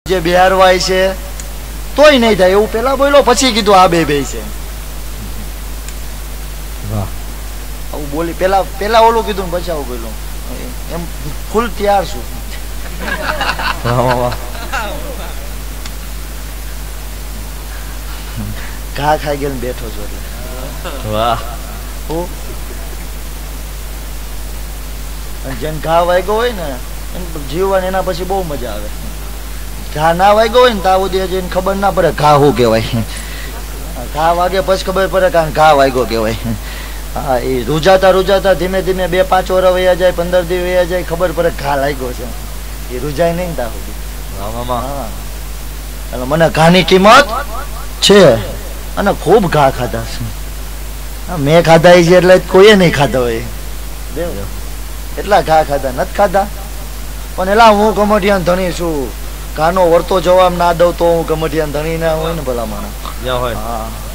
જે બિહારવાય છે તોય નહીં થાય એવું પેલા બોલ્યો, પછી કીધું આ બે છે. આવું બોલી પેલા ઓલું કીધું પછી આવું બોલ્યું, એમ ફૂલ તૈયાર છું. ઘા ખાઈ ગયો બેઠો છો એટલે. વાહ. જેને ઘા વાગ્યો હોય ને જીવવાની એના પછી બહુ મજા આવે. ઘા ના વાગ્યો હોય ને ત્યાં સુધી હજી એને ખબર ના પડે ઘા શું કહેવાય. ઘા વાગે પછી ખબર પડે કારણ ઘા વાગ્યો કહેવાય. હા, એ રૂજાતા ધીમે ધીમે 2-5 વર્ષ વયા જાય, 15 દી વયા જાય, ખબર પડે ઘા લાગ્યો છે. એ રૂજાય નહીં ત્યાં સુધી. એટલે મને ઘાની કિંમત છે અને ખૂબ ઘા ખાધા છે. મેં ખાધા છે એટલે કોઈએ નહીં ખાધા હોય. એટલા ઘા ખાધા નથી ખાધા, પણ એલા હું કમઠિયાન ધણી છું. ઘાનો વર્તો જવાબ ના દઉં તો હું કમઠિયાન ધણી ના હોય ને ભલા માણસ. હોય.